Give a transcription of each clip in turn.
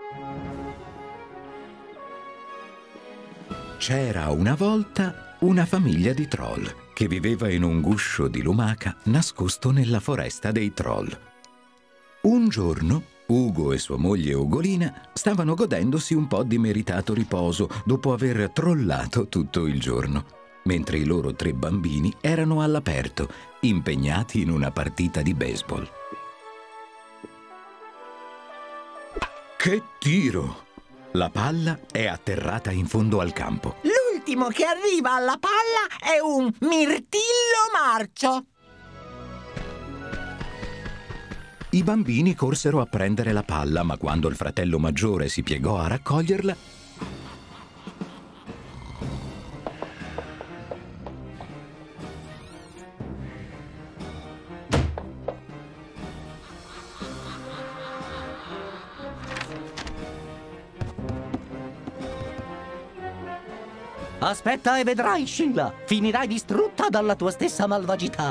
C'era una volta una famiglia di troll che viveva in un guscio di lumaca nascosto nella foresta dei troll. Un giorno Ugo e sua moglie Ugolina stavano godendosi un po' di meritato riposo dopo aver trollato tutto il giorno, mentre i loro 3 bambini erano all'aperto, impegnati in una partita di baseball. Che tiro! La palla è atterrata in fondo al campo. L'ultimo che arriva alla palla è un mirtillo marcio. I bambini corsero a prendere la palla, ma quando il fratello maggiore si piegò a raccoglierla, Aspetta e vedrai, Scilla. Finirai distrutta dalla tua stessa malvagità.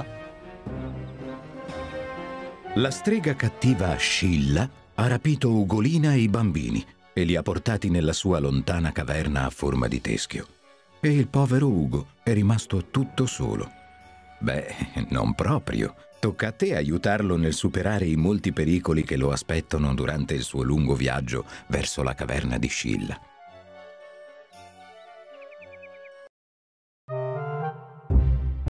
la strega cattiva Scilla ha rapito Ugolina e i bambini e li ha portati nella sua lontana caverna a forma di teschio. E il povero Ugo è rimasto tutto solo. Beh, non proprio. Tocca a te aiutarlo nel superare i molti pericoli che lo aspettano durante il suo lungo viaggio verso la caverna di Scilla.